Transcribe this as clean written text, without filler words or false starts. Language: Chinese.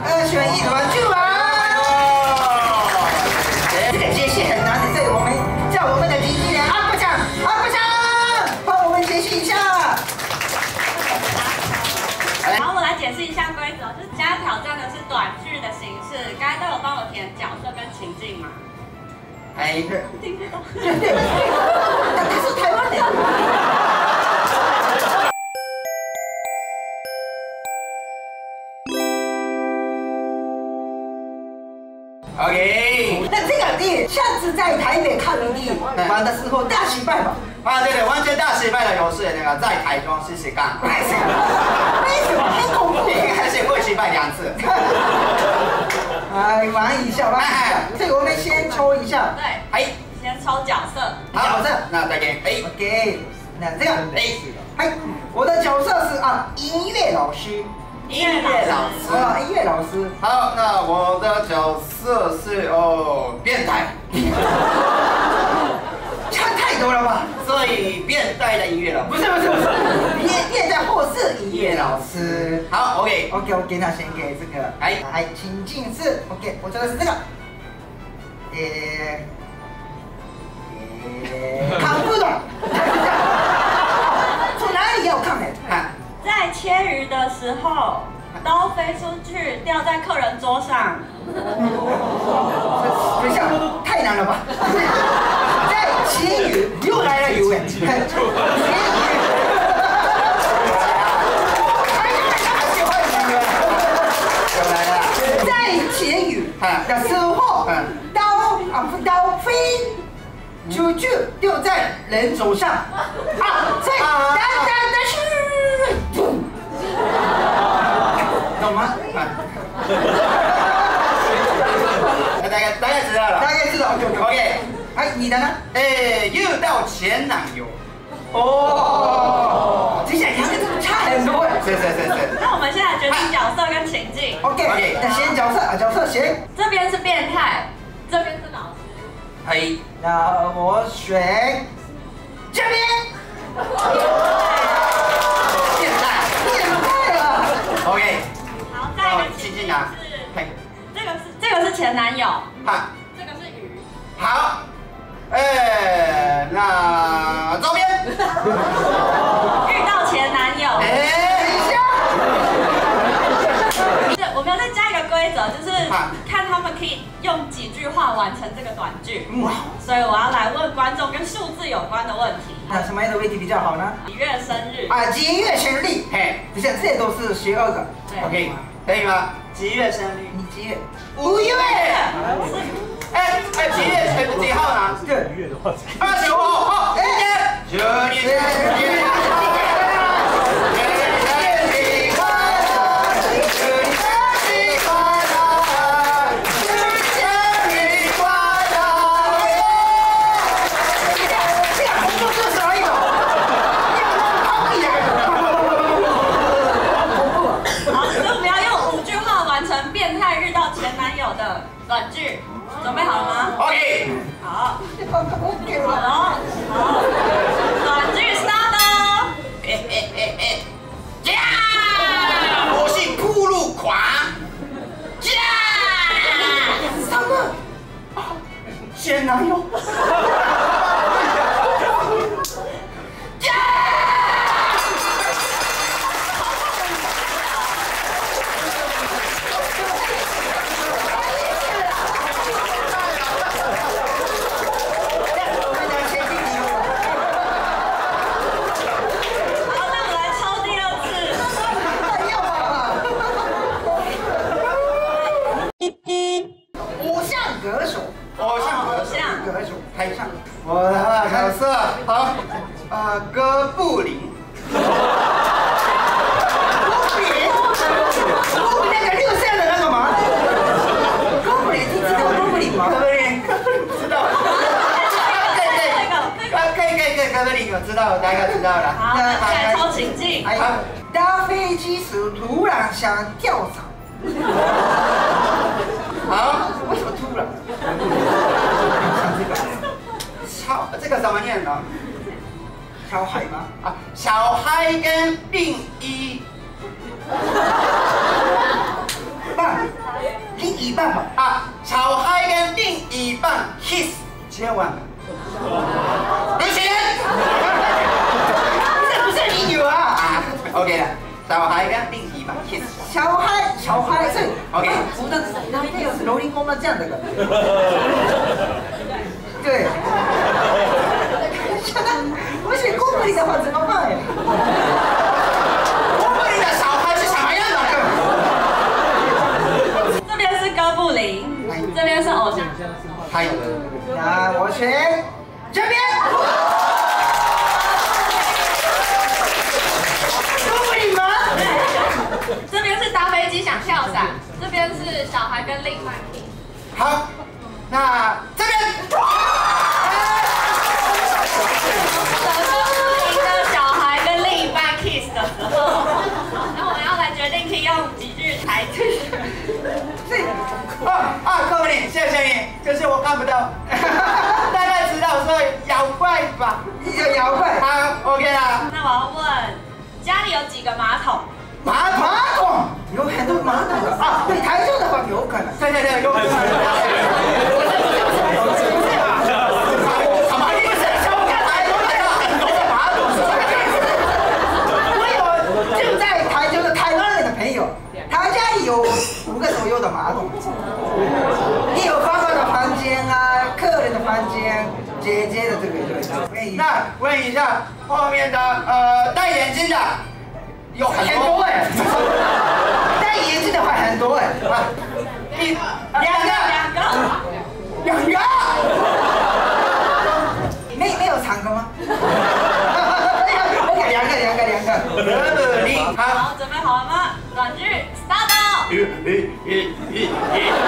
选一团去吧。这个接线很难的，所以我们叫我们的经纪人阿不强，帮我们解释一下。 好，我来解释一下规则，就是现在挑战的是短剧的形式，刚才都有帮我填角色跟情境嘛。 哎， 听不懂。 对，他是台湾人。 OK， 那这个你下次在台北看你玩的时候大失败嘛？ 啊，对，完全大失败的有是那个在台中试试看。 为什么很恐怖？ 应该是会失败2次。 哎，玩一下，所以我们先抽一下。 对， 哎， 先抽角色。 角色， 那再见。哎 ，OK， 那这个，哎，我的角色是音乐老师。 音乐老师啊，音乐老师。 好，那我的角色是变态， 差太多了吧？ 所以变态的音乐老师。 不是，变态或是音乐老师。 好 ，OK， 那先给这个，情境是 OK， 我觉得是这个，看不懂，从哪里要看呢？ 在切鱼的时候，刀飞出去，掉在客人桌上。 等一下，太难了吧？在切鱼，又来了鱼哎！在切鱼的时候，刀飞出去，掉在人手上。所以懂吗？ 大概知道了。 大概知道 ，OK。哎，你的呢？ 遇到前男友。 哦，这下两个真的差很多哎。 是。 那我们现在决定角色跟情境。 OK， 那先角色先。 这边是变态，这边是老师。 哎， 那我选这边。变态了。OK。 好，下一个情境是，这个是前男友，这个是鱼。 好，那周边遇到前男友。我们要再加一个规则，就是看他们可以用几句话完成这个短剧。所以我要来问观众跟数字有关的问题。 那什么样的问题比较好呢？ 几月生日？ 几月生日？等下这都是12个。 OK， 可以吗？几月生日？ 你几月 ？5月。几月几号呢？ 对 ，5月的话，85号。祝你生日短剧，准备好了吗 ？OK。 好。短剧 start 哦。 我是铺路狂。 什么？前男友。台上， 我的角色好，哥布林。 哥布林那个6岁的那个吗？哥布林，你知道哥布林吗？ 哥布林，知道。可以，哥布林我知道了，大概知道了。 好，那再抽情境。 搭飞机时突然想跳伞。 好， 为什么突然？ 这个怎么念呢？ 小孩吗？ 小孩跟病医。 爸。 一半吧。 啊，小孩跟另一半 kiss， 千万。刘启仁， 这不是你女儿啊 ？OK 了，小孩跟另一半 kiss。 小孩是 OK。 我的男朋友是楼龄公吗？这样的。对。现在我写公布里的话怎么办呀？ 公布里的小孩是什么样的？ 这边是哥布林，这边是偶像。 还有， 那我选这边。公布里吗？ 这边是搭飞机想跳伞，这边是小孩跟另一半。 好，那这边。哥们，谢谢你，可是我看不到，大概知道说妖怪吧， 妖怪。 好 ，OK 啦。 那我要问，家里有几个马桶？ 马桶有很多马桶啊，对，台中的话有可能。 对，有可能。 有5个左右的马桶，也有爸爸的房间啊，客人的房间，姐姐的这个。 那问一下，后面的戴眼镜的有很多哎，戴眼镜的话很多哎，两个，没有3个吗？OK， 两个。 好，准备好了吗？短剧 start。